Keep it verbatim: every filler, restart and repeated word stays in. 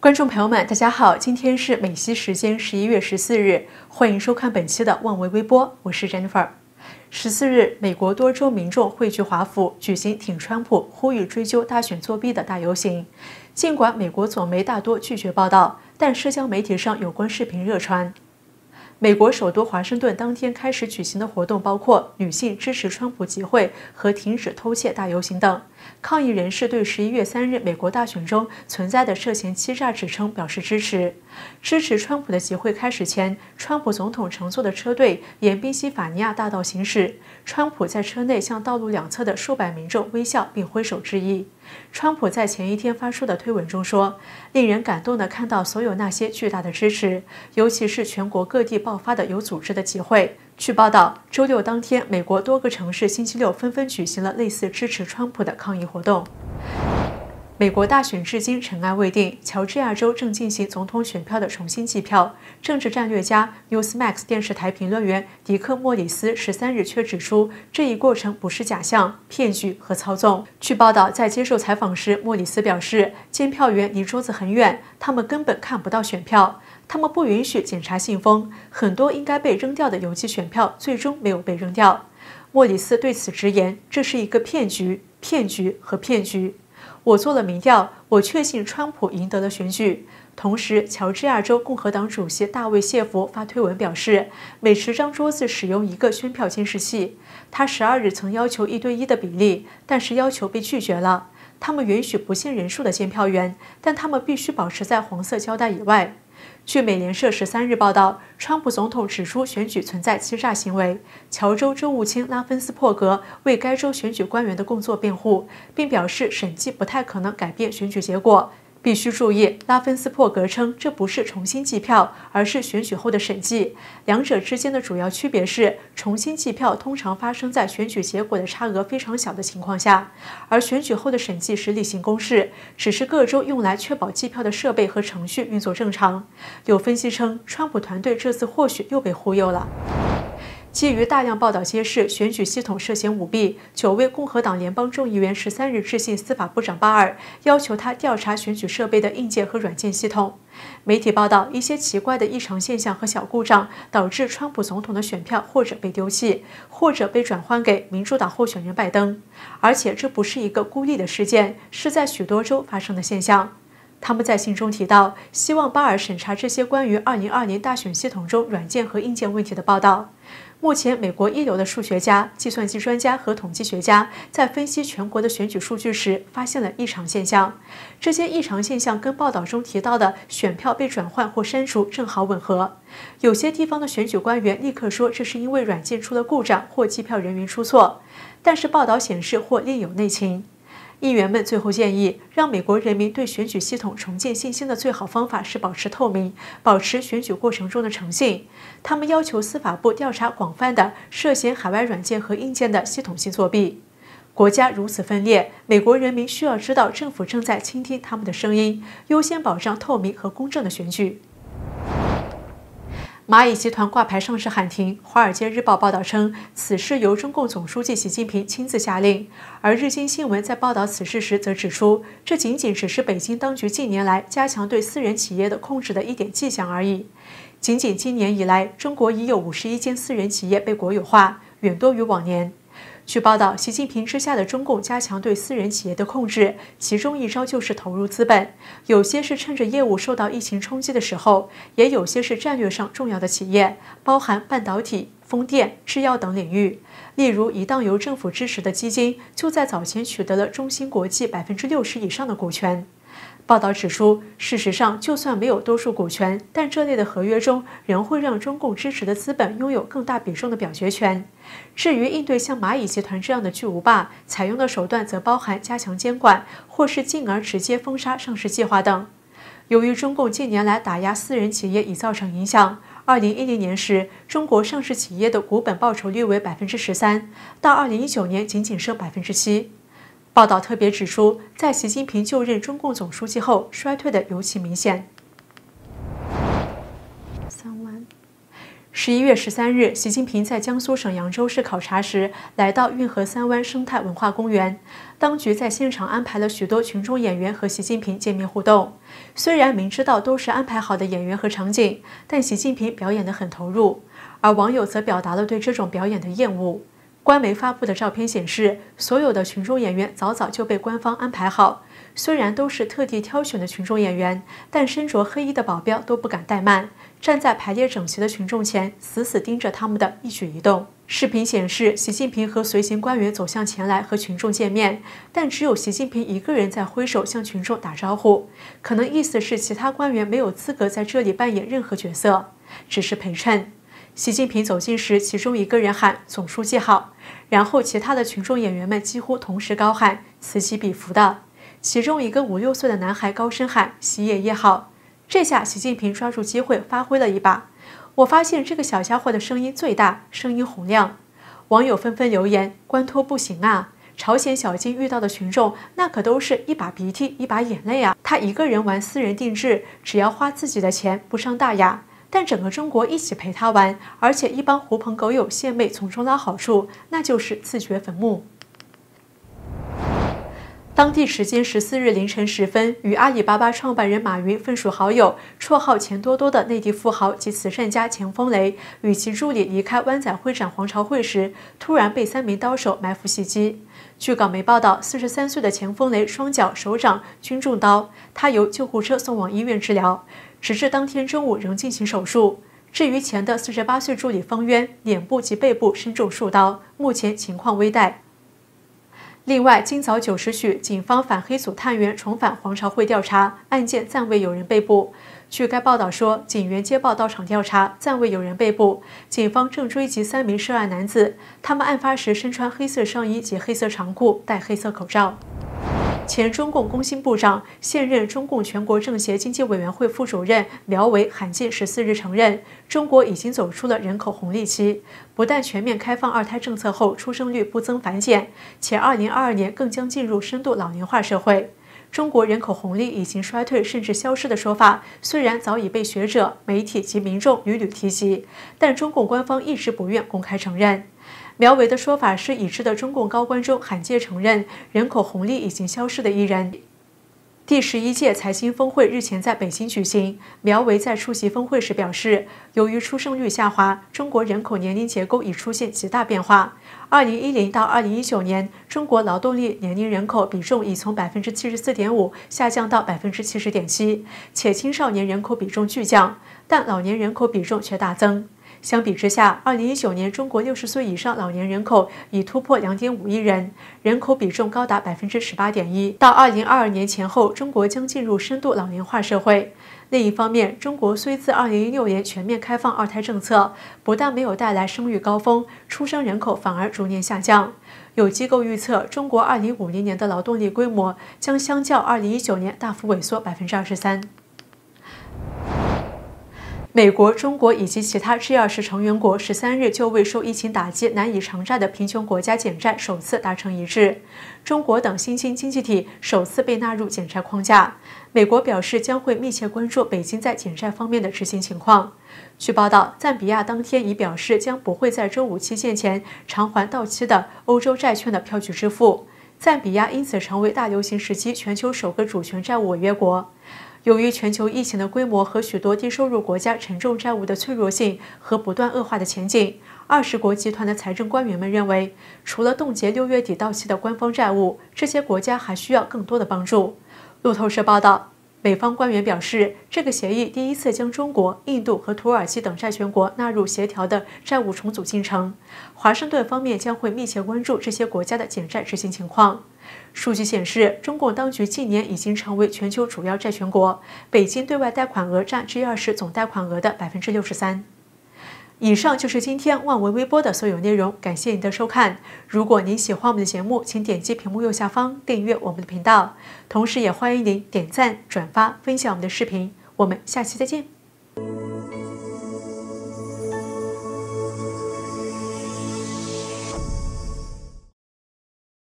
观众朋友们，大家好，今天是美西时间十一月十四日，欢迎收看本期的旺维微播，我是 Jennifer。十四日，美国多州民众汇聚华府，举行挺川普、呼吁追究大选作弊的大游行。尽管美国左媒大多拒绝报道，但社交媒体上有关视频热传。美国首都华盛顿当天开始举行的活动包括女性支持川普集会和停止偷窃大游行等。抗议人士对十一月三日美国大选中存在的涉嫌欺诈指称表示支持。支持川普的集会开始前，川普总统乘坐的车队沿宾夕法尼亚大道行驶，川普在车内向道路两侧的数百民众微笑并挥手致意。川普在前一天发出的推文中说：“令人感动地看到所有那些巨大的支持，尤其是全国各地爆发的有组织的集会。”据报道，周六当天，美国多个城市星期六纷纷举行了类似支持川普的抗议活动。美国大选至今尘埃未定，乔治亚州正进行总统选票的重新计票。政治战略家 Newsmax 电视台评论员迪克·莫里斯十三日却指出，这一过程不是假象、骗局和操纵。据报道，在接受采访时，莫里斯表示，监票员离桌子很远，他们根本看不到选票，他们不允许检查信封，很多应该被扔掉的邮寄选票最终没有被扔掉。莫里斯对此直言，这是一个骗局、骗局和骗局。我做了民调，我确信川普赢得了选举。同时，乔治亚州共和党主席大卫·谢弗发推文表示，每十张桌子使用一个宣票监视器。他十二日曾要求一对一的比例，但是要求被拒绝了。他们允许不限人数的监票员，但他们必须保持在黄色胶带以外。据美联社十三日报道，川普总统指出选举存在欺诈行为。乔州州务卿拉芬斯珀格为该州选举官员的工作辩护，并表示审计不太可能改变选举结果。必须注意，拉芬斯珀格称这不是重新计票，而是选举后的审计。两者之间的主要区别是，重新计票通常发生在选举结果的差额非常小的情况下，而选举后的审计是例行公事，只是各州用来确保计票的设备和程序运作正常。有分析称，川普团队这次或许又被忽悠了。基于大量报道揭示选举系统涉嫌舞弊，九位共和党联邦众议员十三日致信司法部长巴尔，要求他调查选举设备的硬件和软件系统。媒体报道，一些奇怪的异常现象和小故障导致川普总统的选票或者被丢弃，或者被转换给民主党候选人拜登。而且这不是一个孤立的事件，是在许多州发生的现象。他们在信中提到，希望巴尔审查这些关于二零二零大选系统中软件和硬件问题的报道。目前，美国一流的数学家、计算机专家和统计学家在分析全国的选举数据时，发现了异常现象。这些异常现象跟报道中提到的选票被转换或删除正好吻合。有些地方的选举官员立刻说这是因为软件出了故障或计票人员出错，但是报道显示或另有内情。议员们最后建议，让美国人民对选举系统重建信心的最好方法是保持透明，保持选举过程中的诚信。他们要求司法部调查广泛的涉嫌海外软件和硬件的系统性作弊。国家如此分裂，美国人民需要知道政府正在倾听他们的声音，优先保障透明和公正的选举。蚂蚁集团挂牌上市喊停，《华尔街日报》报道称，此事由中共总书记习近平亲自下令。而日经新闻在报道此事时则指出，这仅仅只是北京当局近年来加强对私人企业的控制的一点迹象而已。仅仅今年以来，中国已有五十一间私人企业被国有化，远多于往年。据报道，习近平之下的中共加强对私人企业的控制，其中一招就是投入资本，有些是趁着业务受到疫情冲击的时候，也有些是战略上重要的企业，包含半导体、风电、制药等领域。例如，一档由政府支持的基金就在早前取得了中芯国际百分之六十以上的股权。报道指出，事实上，就算没有多数股权，但这类的合约中仍会让中共支持的资本拥有更大比重的表决权。至于应对像蚂蚁集团这样的巨无霸，采用的手段则包含加强监管，或是进而直接封杀上市计划等。由于中共近年来打压私人企业已造成影响，二零一零年时，中国上市企业的股本报酬率为百分之十三，到二零一九年仅仅剩百分之七。报道特别指出，在习近平就任中共总书记后，衰退的尤其明显。三万。 十一月十三日，习近平在江苏省扬州市考察时，来到运河三湾生态文化公园。当局在现场安排了许多群众演员和习近平见面互动。虽然明知道都是安排好的演员和场景，但习近平表演得很投入，而网友则表达了对这种表演的厌恶。官媒发布的照片显示，所有的群众演员早早就被官方安排好。虽然都是特地挑选的群众演员，但身着黑衣的保镖都不敢怠慢，站在排列整齐的群众前，死死盯着他们的一举一动。视频显示，习近平和随行官员走向前来和群众见面，但只有习近平一个人在挥手向群众打招呼，可能意思是其他官员没有资格在这里扮演任何角色，只是陪衬。习近平走近时，其中一个人喊“总书记好”，然后其他的群众演员们几乎同时高喊，此起彼伏的。其中一个五六岁的男孩高声喊“习爷爷好”，这下习近平抓住机会发挥了一把。我发现这个小家伙的声音最大，声音洪亮。网友纷纷留言：“关托不行啊！朝鲜小金遇到的群众，那可都是一把鼻涕一把眼泪啊！他一个人玩私人定制，只要花自己的钱，不伤大雅。但整个中国一起陪他玩，而且一帮狐朋狗友献媚从中捞好处，那就是自掘坟墓。”当地时间十四日凌晨时分，与阿里巴巴创办人马云分属好友、绰号钱多多的内地富豪及慈善家钱枫雷，与其助理离开湾仔会展皇朝会时，突然被三名刀手埋伏袭击。据港媒报道，四十三岁的钱枫雷双脚、手掌均中刀，他由救护车送往医院治疗，直至当天中午仍进行手术。至于钱的四十八岁助理方渊，脸部及背部身中数刀，目前情况危殆。另外，今早九时许，警方反黑组探员重返皇朝会调查，案件暂未有人被捕。据该报道说，警员接报到场调查，暂未有人被捕。警方正追缉三名涉案男子，他们案发时身穿黑色上衣及黑色长裤，戴黑色口罩。前中共工信部长、现任中共全国政协经济委员会副主任苗圩罕见十四日承认，中国已经走出了人口红利期，不但全面开放二胎政策后出生率不增反减，且二零二二年更将进入深度老龄化社会。中国人口红利已经衰退甚至消失的说法，虽然早已被学者、媒体及民众屡屡提及，但中共官方一直不愿公开承认。苗圩的说法是已知的中共高官中罕见承认人口红利已经消失的一人。第十一届财经峰会日前在北京举行，苗圩在出席峰会时表示，由于出生率下滑，中国人口年龄结构已出现极大变化。二零一零到二零一九年，中国劳动力年龄人口比重已从百分之七十四点五下降到百分之七十点七，且青少年人口比重巨降，但老年人口比重却大增。相比之下，二零一九年中国六十岁以上老年人口已突破两点五亿人，人口比重高达百分之十八点一。到二零二二年前后，中国将进入深度老龄化社会。另一方面，中国虽自二零一六年全面开放二胎政策，不但没有带来生育高峰，出生人口反而逐年下降。有机构预测，中国二零五零年的劳动力规模将相较二零一九年大幅萎缩百分之二十三。美国、中国以及其他 G 二十 成员国十三日就为受疫情打击难以偿债的贫穷国家减债首次达成一致，中国等新兴经济体首次被纳入减债框架。美国表示将会密切关注北京在减债方面的执行情况。据报道，赞比亚当天已表示将不会在周五期限前偿还到期的欧洲债券的票据支付，赞比亚因此成为大流行时期全球首个主权债务违约国。由于全球疫情的规模和许多低收入国家沉重债务的脆弱性和不断恶化的前景，二十国集团的财政官员们认为，除了冻结六月底到期的官方债务，这些国家还需要更多的帮助。路透社报道，美方官员表示，这个协议第一次将中国、印度和土耳其等债权国纳入协调的债务重组进程。华盛顿方面将会密切关注这些国家的减债执行情况。数据显示，中共当局近年已经成为全球主要债权国，北京对外贷款额占 G 二十 总贷款额的 百分之六十三。以上就是今天万维微播的所有内容，感谢您的收看。如果您喜欢我们的节目，请点击屏幕右下方订阅我们的频道，同时也欢迎您点赞、转发、分享我们的视频。我们下期再见。